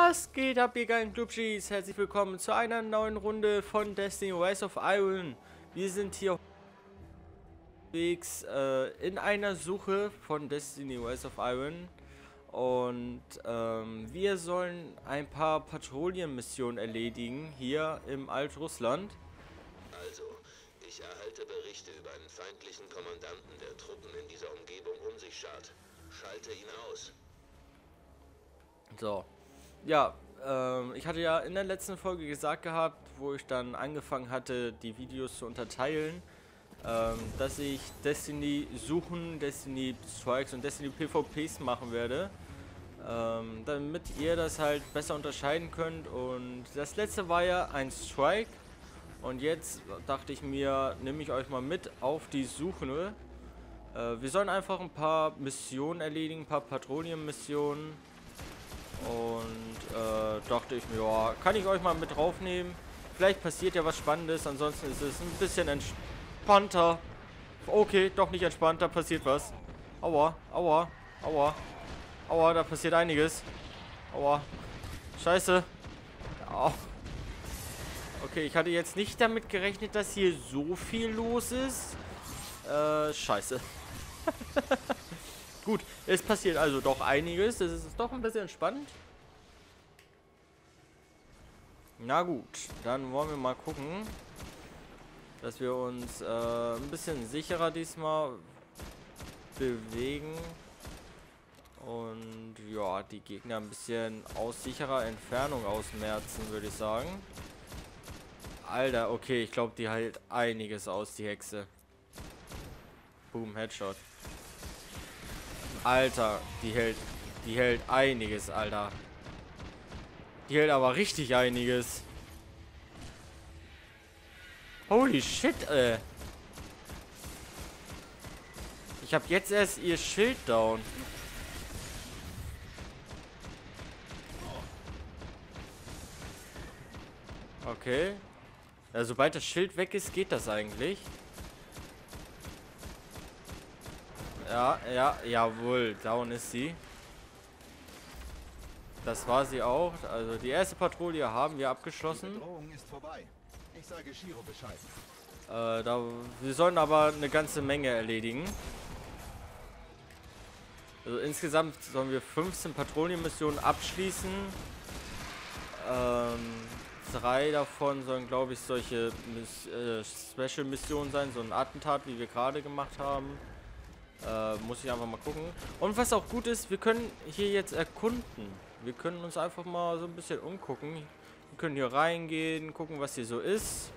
Was geht ab, ihr geilen Glubschis? Herzlich willkommen zu einer neuen Runde von Destiny Rise of Iron. Wir sind hier unterwegs in einer Suche von Destiny Rise of Iron. Und wir sollen ein paar Patrouillenmissionen erledigen hier im Alt-Russland. Also, ich erhalte Berichte über einen feindlichen Kommandanten, der Truppen in dieser Umgebung um sich schart. Schalte ihn aus. So. Ja, ich hatte ja in der letzten Folge gesagt gehabt, wo ich dann angefangen hatte, die Videos zu unterteilen, dass ich Destiny suchen, Destiny Strikes und Destiny PvPs machen werde, damit ihr das halt besser unterscheiden könnt. Und das letzte war ja ein Strike und jetzt dachte ich mir, nehme ich euch mal mit auf die Suche. Wir sollen einfach ein paar Missionen erledigen, ein paar Patrouillenmissionen. Und dachte ich mir, ja, kann ich euch mal mit draufnehmen. Vielleicht passiert ja was Spannendes, ansonsten ist es ein bisschen entspannter. Okay, doch nicht entspannt, da passiert was. Aua, aua, aua. Aua, da passiert einiges. Aua. Scheiße. Au. Okay, ich hatte jetzt nicht damit gerechnet, dass hier so viel los ist. Scheiße. Gut, es passiert also doch einiges. Es ist doch ein bisschen spannend. Na gut, dann wollen wir mal gucken, dass wir uns ein bisschen sicherer diesmal bewegen. Und ja, die Gegner ein bisschen aus sicherer Entfernung ausmerzen, würde ich sagen. Alter, okay, ich glaube, die hält einiges aus, die Hexe. Boom, Headshot. Alter, die hält einiges, Alter. Die hält aber richtig einiges. Holy shit, ey. Ich habe jetzt erst ihr Schild down. Okay. Ja, sobald das Schild weg ist, geht das eigentlich. Ja, ja, jawohl. Down ist sie. Das war sie auch. Also die erste Patrouille haben wir abgeschlossen. Die Bedrohung ist vorbei. Ich sage Shiro Bescheid. Wir sollen aber eine ganze Menge erledigen. Also insgesamt sollen wir 15 Patrouillenmissionen abschließen. 3 davon sollen, glaube ich, solche Special-Missionen sein. So ein Attentat, wie wir gerade gemacht haben. Muss ich einfach mal gucken. Und was auch gut ist, wir können hier jetzt erkunden. Wir können uns einfach mal so ein bisschen umgucken. Wir können hier reingehen, gucken, was hier so ist.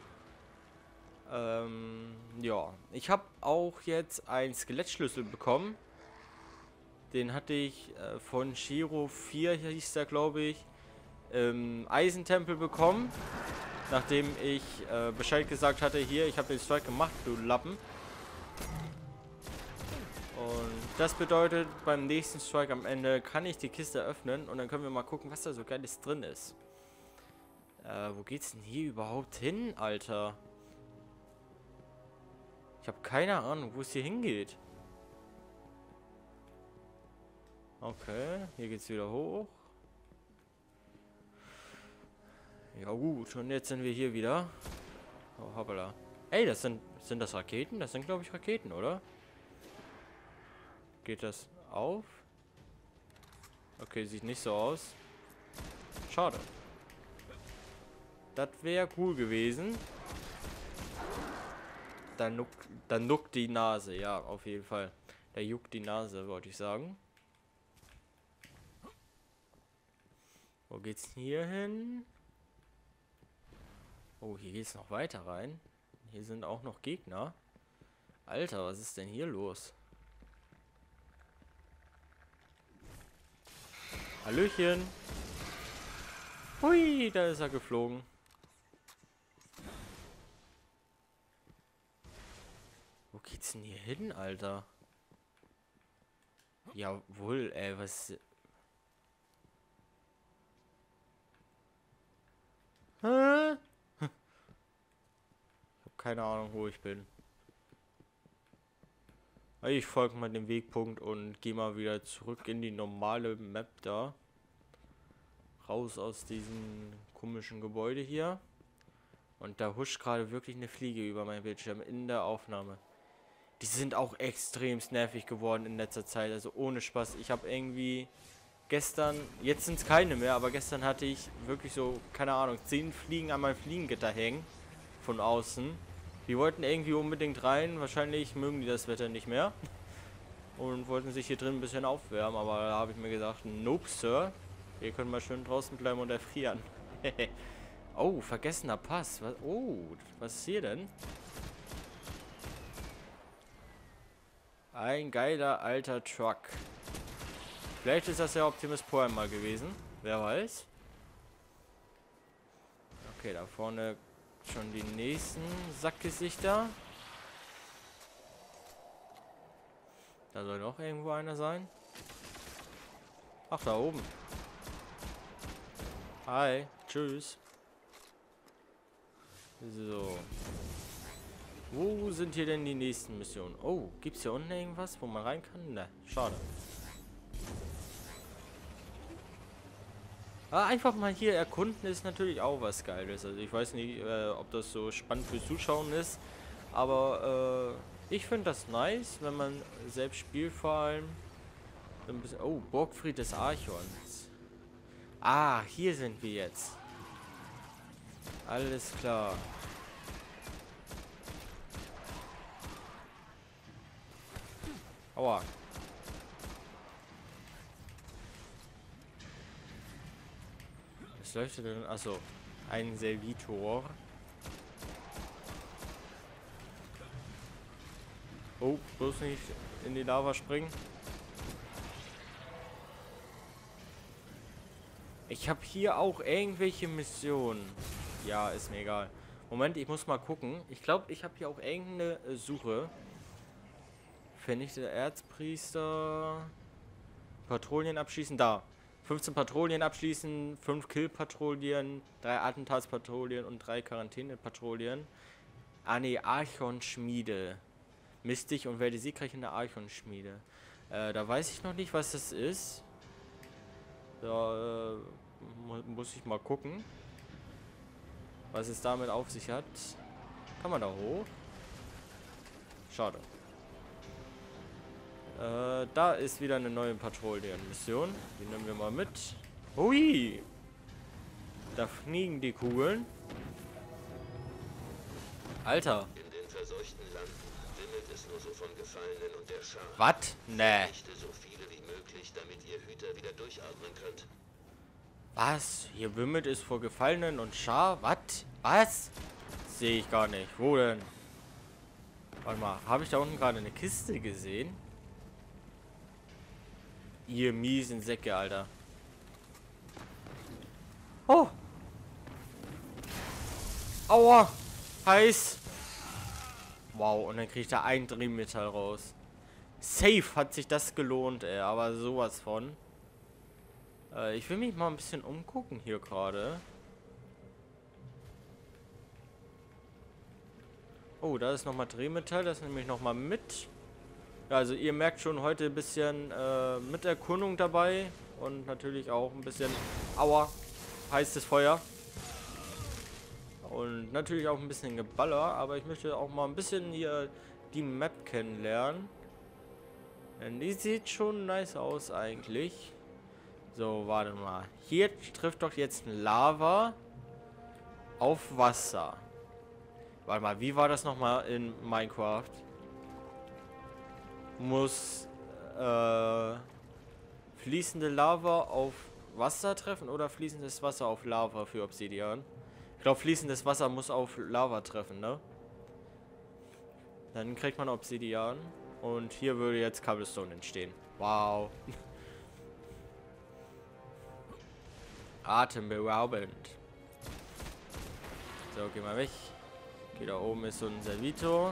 Ja. Ich habe auch jetzt einen Skelettschlüssel bekommen. Den hatte ich von Shiro 4, hieß der, glaube ich, im Eisentempel bekommen. Nachdem ich Bescheid gesagt hatte, hier, ich habe den Strike gemacht, du Lappen. Und das bedeutet, beim nächsten Strike am Ende kann ich die Kiste öffnen und dann können wir mal gucken, was da so Geiles drin ist. Wo geht's denn hier überhaupt hin, Alter? Ich habe keine Ahnung, wo es hier hingeht. Okay, hier geht's wieder hoch. Ja gut, und jetzt sind wir hier wieder. Oh, hoppala. Ey, sind das Raketen? Das sind, glaube ich, Raketen, oder? Geht das auf? Okay, sieht nicht so aus. Schade. Das wäre cool gewesen. Dann juckt die Nase. Ja, auf jeden Fall. Da juckt die Nase, wollte ich sagen. Wo geht's denn hier hin? Oh, hier geht's noch weiter rein. Hier sind auch noch Gegner. Alter, was ist denn hier los? Hallöchen. Hui, da ist er geflogen. Wo geht's denn hier hin, Alter? Jawohl, ey, was... Hä? Ich hab keine Ahnung, wo ich bin. Ich folge mal dem Wegpunkt und gehe mal wieder zurück in die normale Map da. raus aus diesem komischen Gebäude hier. Und da huscht gerade wirklich eine Fliege über meinen Bildschirm in der Aufnahme. Die sind auch extrem nervig geworden in letzter Zeit, also ohne Spaß. Ich habe irgendwie gestern, jetzt sind es keine mehr, aber gestern hatte ich wirklich so, keine Ahnung, 10 Fliegen an meinem Fliegengitter hängen. Von außen. Die wollten irgendwie unbedingt rein, wahrscheinlich mögen die das Wetter nicht mehr. Und wollten sich hier drin ein bisschen aufwärmen, aber da habe ich mir gesagt, nope, Sir. Ihr könnt mal schön draußen bleiben und erfrieren. Oh, vergessener Pass. Was, oh, was ist hier denn? Ein geiler alter Truck. Vielleicht ist das ja Optimus Prime mal gewesen. Wer weiß. Okay, da vorne schon die nächsten Sackgesichter. Da soll noch irgendwo einer sein. Ach, da oben. Hi. Tschüss. So. Wo sind hier denn die nächsten Missionen? Oh, gibt's hier unten irgendwas, wo man rein kann? Ne, schade. Aber einfach mal hier erkunden ist natürlich auch was Geiles. Also ich weiß nicht, ob das so spannend für Zuschauen ist. Aber ich finde das nice, wenn man selbst spielt vor allem. Ein bisschen, oh, Burgfried des Archons. Ah, hier sind wir jetzt. Alles klar. Aua. Was leuchtet denn? Achso. Ein Servitor. Oh, bloß nicht in die Lava springen. Ich habe hier auch irgendwelche Missionen. Ja, ist mir egal. Moment, ich muss mal gucken. Ich glaube, ich habe hier auch irgendeine Suche. Vernichte Erzpriester. Patrouillen abschließen. Da. 15 Patrouillen abschließen. 5 Kill-Patrouillen. 3 Attentatspatrouillen und 3 Quarantänepatrouillen. Ah ne, Archon-Schmiede. Misst dich und werde siegreich in der Archon-Schmiede. Da weiß ich noch nicht, was das ist. Da muss ich mal gucken, was es damit auf sich hat. Kann man da hoch? Schade. Da ist wieder eine neue Patrouillenmission. Die nehmen wir mal mit. Hui! Da fliegen die Kugeln. Alter. In den verseuchten Landen wimmelt es nur so von Gefallenen und der Schar. Was? Nee. Vernichte so viele wie möglich, damit ihr Hüter wieder durchatmen könnt. Was? Hier wimmelt es vor Gefallenen und Schar? Was? Was? Sehe ich gar nicht. Wo denn? Warte mal, habe ich da unten gerade eine Kiste gesehen? Ihr miesen Säcke, Alter. Oh! Aua! Heiß! Wow, und dann kriegt er ein Drehmetall raus. Safe hat sich das gelohnt, ey, aber sowas von. Ich will mich mal ein bisschen umgucken hier gerade. Oh, da ist nochmal Drehmetall, das nehme ich nochmal mit. Ja, also ihr merkt schon heute ein bisschen mit Erkundung dabei. Und natürlich auch ein bisschen, aua, heißes Feuer. Und natürlich auch ein bisschen Geballer, aber ich möchte auch mal ein bisschen hier die Map kennenlernen. Denn die sieht schon nice aus eigentlich. So, warte mal. Hier trifft doch jetzt Lava auf Wasser. Warte mal, wie war das nochmal in Minecraft? Muss fließende Lava auf Wasser treffen oder fließendes Wasser auf Lava für Obsidian? Ich glaube, fließendes Wasser muss auf Lava treffen, ne? Dann kriegt man Obsidian. Und hier würde jetzt Cobblestone entstehen. Wow. Atemberaubend. So, geh mal weg. Okay, da oben ist so ein Servitor.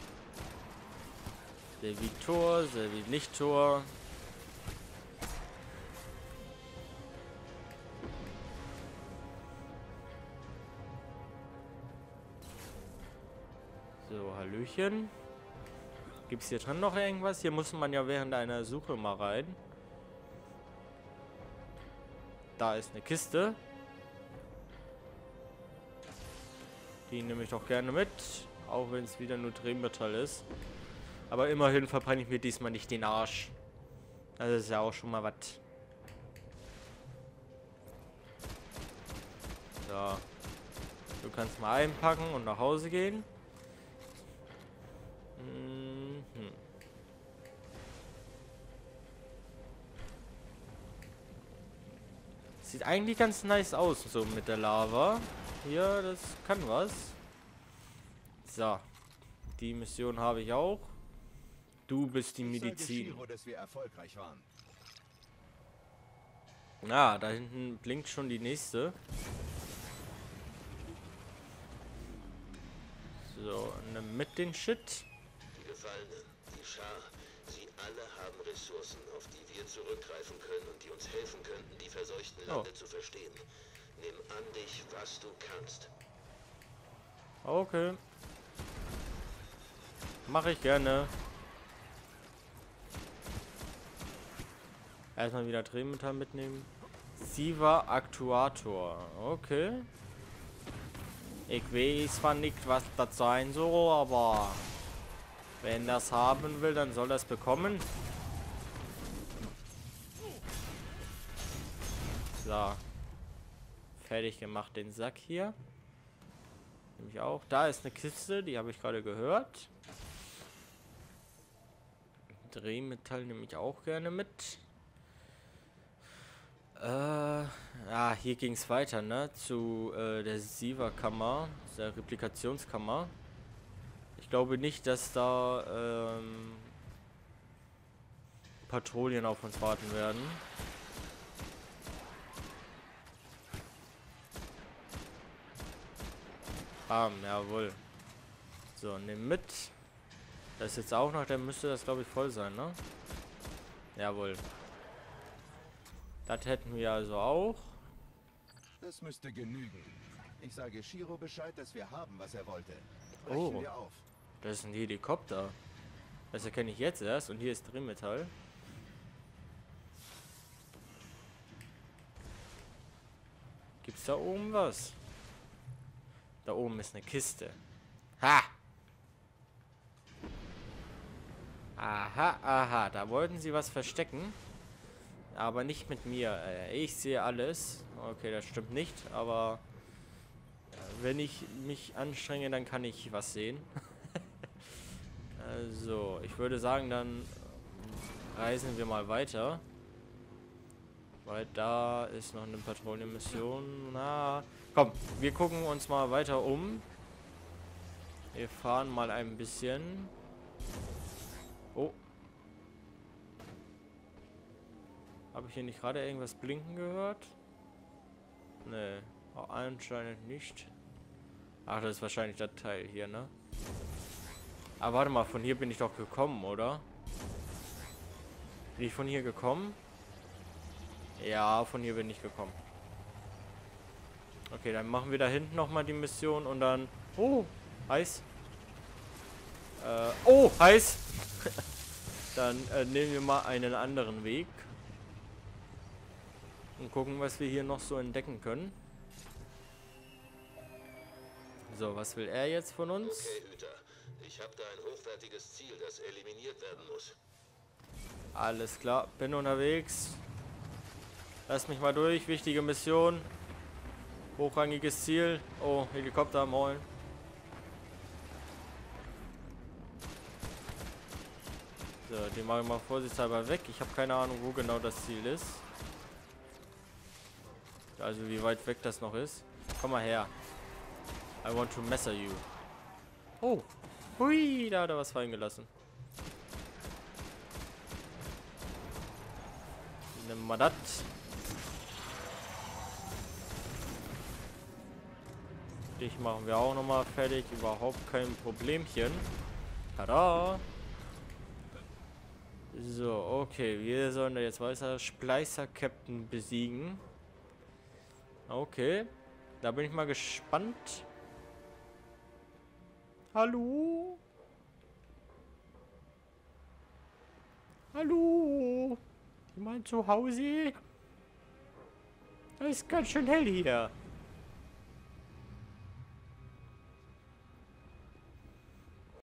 Servitor, Servinitor. So, Hallöchen. Gibt es hier drin noch irgendwas? Hier muss man ja während einer Suche mal rein. Da ist eine Kiste. Die nehme ich doch gerne mit. Auch wenn es wieder nur Drehmetall ist. Aber immerhin verbrenne ich mir diesmal nicht den Arsch. Das ist ja auch schon mal was. So. Du kannst mal einpacken und nach Hause gehen. Mhm. Sieht eigentlich ganz nice aus, so mit der Lava. Hier, das kann was. So. Die Mission habe ich auch. Du bist die Medizin. Shiro, dass wir erfolgreich waren. Ah, da hinten blinkt schon die nächste. So, nimm mit den Shit. Die Gefallenen, die Schar, sie alle haben Ressourcen, auf die wir zurückgreifen können und die uns helfen könnten, die verseuchten Lande zu verstehen. Nimm an dich, was du kannst. Okay. Mache ich gerne. Erstmal wieder Drehmetall mitnehmen. Siva Aktuator. Okay. Ich weiß zwar nicht, was das sein soll, aber wenn das haben will, dann soll das bekommen. So. Fertig gemacht den Sack hier. Nehme ich auch. Da ist eine Kiste, die habe ich gerade gehört. Drehmetall nehme ich auch gerne mit. Ja, hier ging es weiter, ne? Zu der Siva-Kammer, der Replikationskammer. Ich glaube nicht, dass da Patrouillen auf uns warten werden. Jawohl. So, nimm mit. Das ist jetzt auch noch, dann müsste das, glaube ich, voll sein, ne? Jawohl. Das hätten wir also auch. Das müsste genügen. Ich sage Shiro Bescheid, dass wir haben, was er wollte. Oh. Brechen wir auf. Das ist ein Helikopter. Das erkenne ich jetzt erst. Und hier ist Drehmetall. Gibt's da oben was? Da oben ist eine Kiste. Ha! Aha, aha. Da wollten sie was verstecken. Aber nicht mit mir. Ich sehe alles. Okay, das stimmt nicht. Aber wenn ich mich anstrenge, dann kann ich was sehen. Also, ich würde sagen, dann reisen wir mal weiter. Weil da ist noch eine Patrouillenmission. Na, komm, wir gucken uns mal weiter um. Wir fahren mal ein bisschen. Oh. Habe ich hier nicht gerade irgendwas blinken gehört? Nee, anscheinend nicht. Ach, das ist wahrscheinlich das Teil hier, ne? Aber warte mal, von hier bin ich doch gekommen, oder? Bin ich von hier gekommen? Ja, von hier bin ich gekommen. Okay, dann machen wir da hinten nochmal die Mission und dann... Oh, heiß. Oh, heiß. Dann nehmen wir mal einen anderen Weg. Und gucken, was wir hier noch so entdecken können. So, was will er jetzt von uns? Okay, Hüter. Ich habe da ein hochwertiges Ziel, das eliminiert werden muss. Alles klar, bin unterwegs. Lass mich mal durch, wichtige Mission. Hochrangiges Ziel. Oh, Helikopter am Rollen. So, den mache ich mal vorsichtshalber weg. Ich habe keine Ahnung, wo genau das Ziel ist. Also wie weit weg das noch ist. Komm mal her. I want to messer you. Oh. Hui, da hat er was fallen gelassen. Nimm mal das. Dich machen wir auch nochmal fertig. Überhaupt kein Problemchen. Tada. So, okay. Wir sollen da jetzt weiter Spleißer-Captain besiegen. Okay. Da bin ich mal gespannt. Hallo? Hallo? Jemand zu Hause? Das ist ganz schön hell hier.